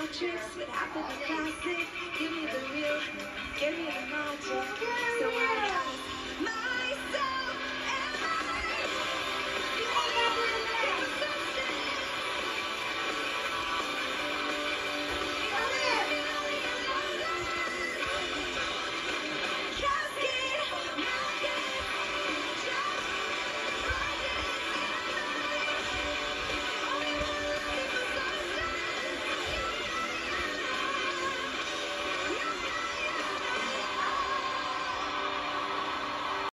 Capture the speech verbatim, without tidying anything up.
tricks would have to be classic. Give me the real, give me the magic. So I ask.